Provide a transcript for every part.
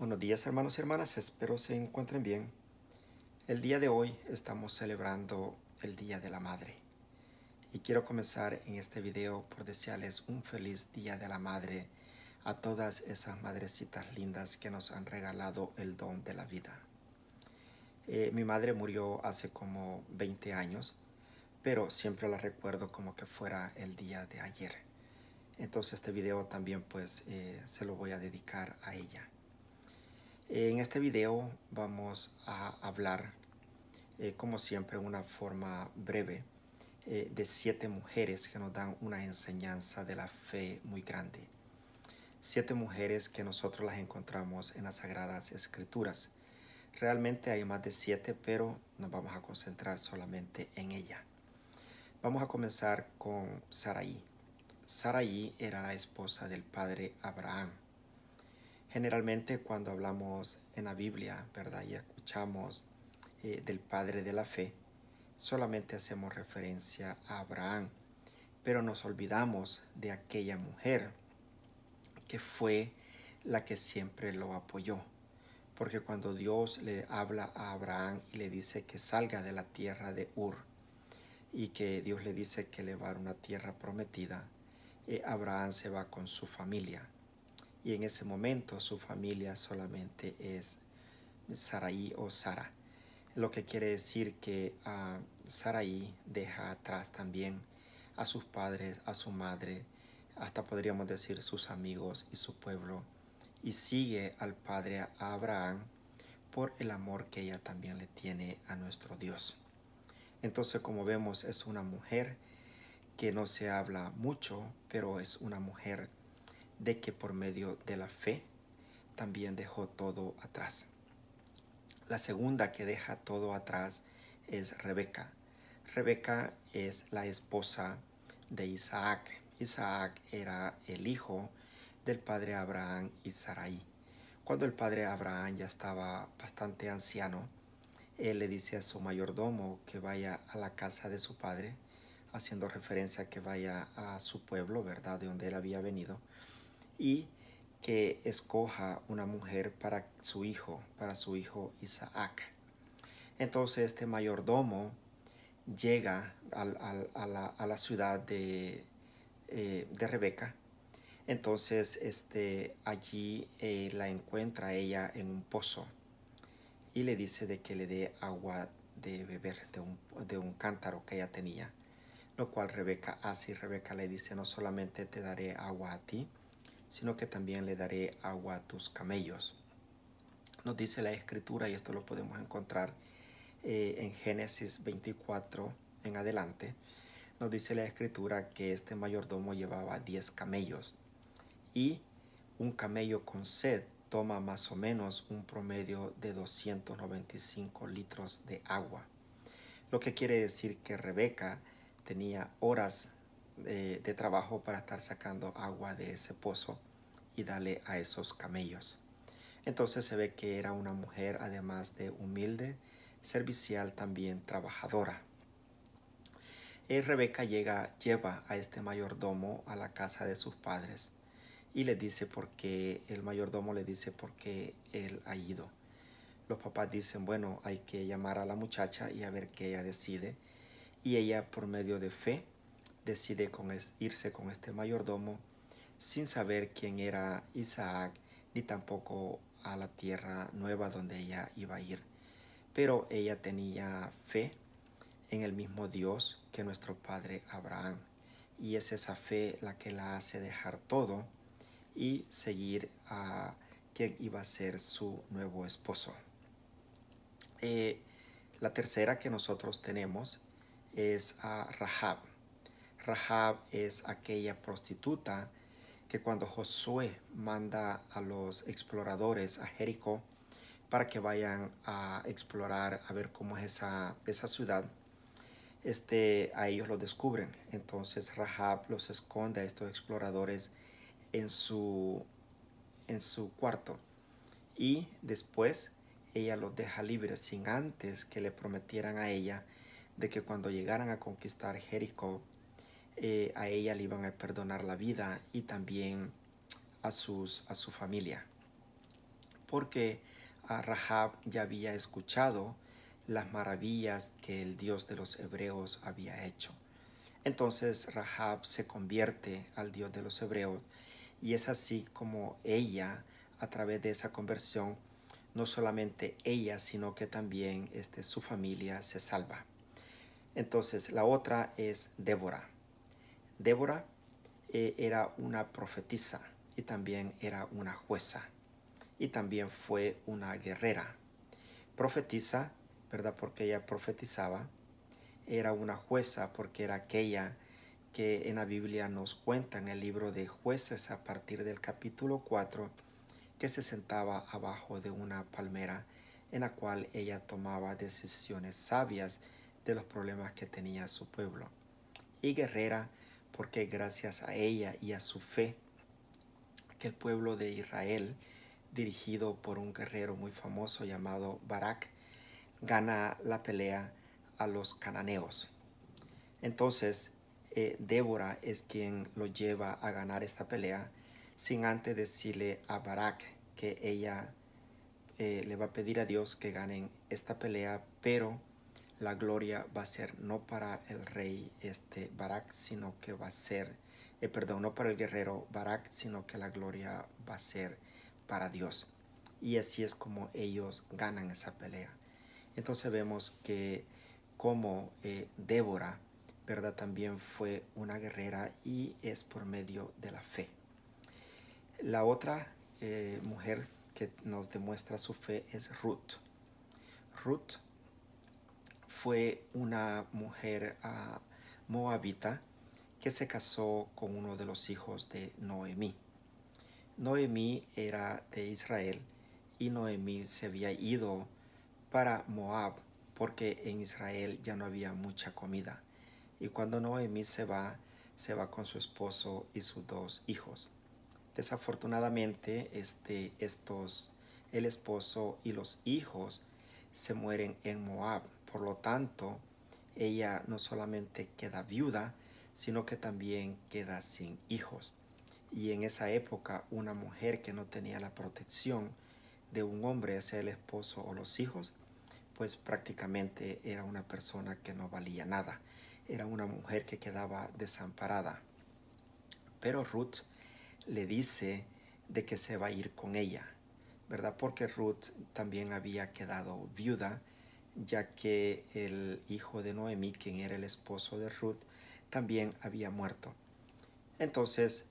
Buenos días hermanos y hermanas, espero se encuentren bien. El día de hoy estamos celebrando el Día de la Madre y quiero comenzar en este video por desearles un feliz Día de la Madre a todas esas madrecitas lindas que nos han regalado el don de la vida. Mi madre murió hace como 20 años, pero siempre la recuerdo como que fuera el día de ayer. Entonces este video también se lo voy a dedicar a ella. En este video vamos a hablar, como siempre, en una forma breve, de 7 mujeres que nos dan una enseñanza de la fe muy grande. 7 mujeres que nosotros las encontramos en las Sagradas Escrituras. Realmente hay más de 7, pero nos vamos a concentrar solamente en ella. Vamos a comenzar con Sarai. Sarai era la esposa del padre Abraham. Generalmente cuando hablamos en la Biblia, ¿verdad? Y escuchamos del padre de la fe, solamente hacemos referencia a Abraham, pero nos olvidamos de aquella mujer que fue la que siempre lo apoyó. Porque cuando Dios le habla a Abraham y le dice que salga de la tierra de Ur y que Dios le dice que le va a dar una tierra prometida, Abraham se va con su familia. Y en ese momento su familia solamente es Sarai o Sara. Lo que quiere decir que Sarai deja atrás también a sus padres, a su madre, hasta podríamos decir sus amigos y su pueblo, y sigue al padre Abraham por el amor que ella también le tiene a nuestro Dios. Entonces, como vemos, es una mujer que no se habla mucho, pero es una mujer de que por medio de la fe también dejó todo atrás. La segunda que deja todo atrás es Rebeca. Rebeca es la esposa de Isaac. Isaac era el hijo del padre Abraham y Sarai. Cuando el padre Abraham ya estaba bastante anciano, él le dice a su mayordomo que vaya a la casa de su padre, haciendo referencia a que vaya a su pueblo, ¿verdad?, de donde él había venido, y que escoja una mujer para su hijo Isaac. Entonces este mayordomo llega a la ciudad de Rebeca. Entonces allí la encuentra ella en un pozo y le dice de que le dé agua de beber de un cántaro que ella tenía, lo cual Rebeca hace, y Rebeca le dice: no solamente te daré agua a ti, sino que también le daré agua a tus camellos. Nos dice la escritura, y esto lo podemos encontrar en Génesis 24 en adelante, nos dice la escritura que este mayordomo llevaba 10 camellos, y un camello con sed toma más o menos un promedio de 295 litros de agua. Lo que quiere decir que Rebeca tenía horas de trabajo para estar sacando agua de ese pozo y darle a esos camellos. Entonces se ve que era una mujer, además de humilde, servicial, también trabajadora. Rebeca lleva a este mayordomo a la casa de sus padres y le dice el mayordomo le dice por qué él ha ido. Los papás dicen: bueno, hay que llamar a la muchacha y a ver qué ella decide. Y ella, por medio de fe, decide irse con este mayordomo sin saber quién era Isaac, ni tampoco a la tierra nueva donde ella iba a ir. Pero ella tenía fe en el mismo Dios que nuestro padre Abraham. Y es esa fe la que la hace dejar todo y seguir a quien iba a ser su nuevo esposo. La tercera que nosotros tenemos es a Rahab. Rahab es aquella prostituta que cuando Josué manda a los exploradores a Jericó para que vayan a explorar, a ver cómo es esa ciudad, a ellos lo descubren. Entonces Rahab los esconde a estos exploradores en su cuarto, y después ella los deja libres sin antes que le prometieran a ella de que cuando llegaran a conquistar Jericó, a ella le iban a perdonar la vida y también a su familia. porque Rahab ya había escuchado las maravillas que el Dios de los hebreos había hecho. Entonces Rahab se convierte al Dios de los hebreos, y es así como ella, a través de esa conversión, no solamente ella, sino que también su familia se salva. Entonces la otra es Débora. Débora era una profetisa y también era una jueza y también fue una guerrera. Profetisa, ¿verdad? Porque ella profetizaba. Era una jueza porque era aquella que en la Biblia nos cuenta en el libro de Jueces a partir del capítulo 4, que se sentaba abajo de una palmera en la cual ella tomaba decisiones sabias de los problemas que tenía su pueblo. Y guerrera porque gracias a ella y a su fe que el pueblo de Israel, dirigido por un guerrero muy famoso llamado Barak, gana la pelea a los cananeos. Entonces, Débora es quien lo lleva a ganar esta pelea, sin antes decirle a Barak que ella le va a pedir a Dios que ganen esta pelea, pero la gloria va a ser no para el rey Barak, sino que va a ser, no para el guerrero Barak, sino que la gloria va a ser para Dios. Y así es como ellos ganan esa pelea. Entonces vemos que como Débora, ¿verdad? También fue una guerrera y es por medio de la fe. La otra mujer que nos demuestra su fe es Ruth. Ruth fue una mujer moabita que se casó con uno de los hijos de Noemí. Noemí era de Israel y Noemí se había ido para Moab porque en Israel ya no había mucha comida. Y cuando Noemí se va con su esposo y sus 2 hijos. Desafortunadamente, el esposo y los hijos se mueren en Moab. Por lo tanto, ella no solamente queda viuda, sino que también queda sin hijos. Y en esa época, una mujer que no tenía la protección de un hombre, sea el esposo o los hijos, pues prácticamente era una persona que no valía nada. Era una mujer que quedaba desamparada. Pero Ruth le dice de que se va a ir con ella, ¿verdad? Porque Ruth también había quedado viuda, ya que el hijo de Noemí, quien era el esposo de Ruth, también había muerto. Entonces,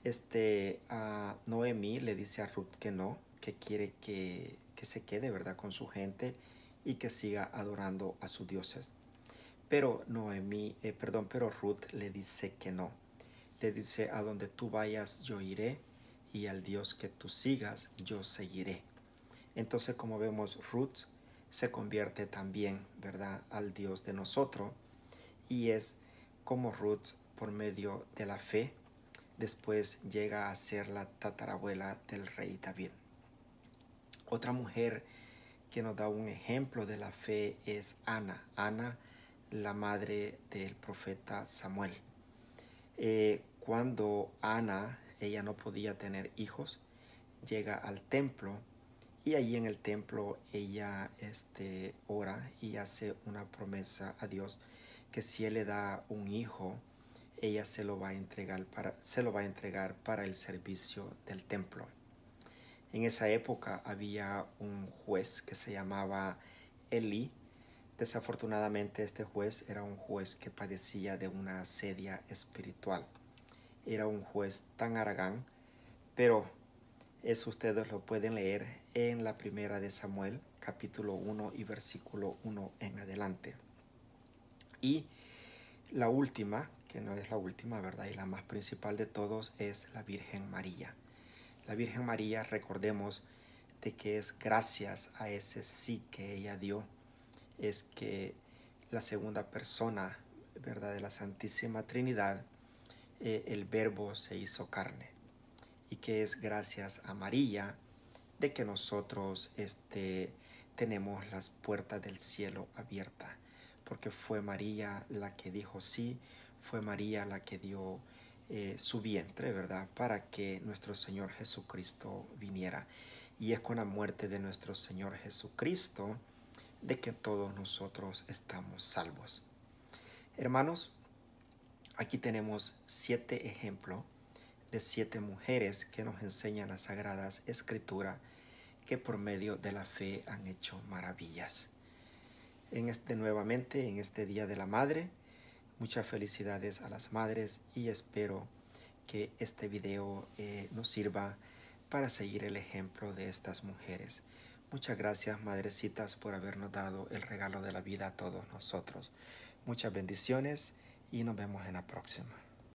Noemí le dice a Ruth que no, que quiere que se quede, ¿verdad?, con su gente y que siga adorando a sus dioses. Pero pero Ruth le dice que no. Le dice: a donde tú vayas yo iré, y al Dios que tú sigas yo seguiré. Entonces, como vemos, Ruth se convierte también, ¿verdad?, al Dios de nosotros, y es como Ruth, por medio de la fe, después llega a ser la tatarabuela del rey David. Otra mujer que nos da un ejemplo de la fe es Ana. Ana, la madre del profeta Samuel. Cuando Ana, ella no podía tener hijos, llega al templo, y allí en el templo ella ora y hace una promesa a Dios que si él le da un hijo, ella se lo va a entregar para el servicio del templo. En esa época había un juez que se llamaba Elí. Desafortunadamente este juez era un juez que padecía de una asedia espiritual. Era un juez tan aragán, pero eso ustedes lo pueden leer en la primera de Samuel, capítulo 1 y versículo 1 en adelante. Y la última, que no es la última, ¿verdad?, y la más principal de todos, es la Virgen María. La Virgen María, recordemos de que es gracias a ese sí que ella dio, es que la segunda persona, ¿verdad?, de la Santísima Trinidad, el Verbo se hizo carne, y que es gracias a María de que nosotros tenemos las puertas del cielo abiertas, porque fue María la que dijo sí, fue María la que dio su vientre, ¿verdad?, para que nuestro Señor Jesucristo viniera. y es con la muerte de nuestro Señor Jesucristo de que todos nosotros estamos salvos. Hermanos, aquí tenemos 7 ejemplos de 7 mujeres que nos enseñan las Sagradas Escrituras que por medio de la fe han hecho maravillas. Nuevamente, en este Día de la Madre, muchas felicidades a las madres y espero que este video nos sirva para seguir el ejemplo de estas mujeres. Muchas gracias, madrecitas, por habernos dado el regalo de la vida a todos nosotros. Muchas bendiciones y nos vemos en la próxima.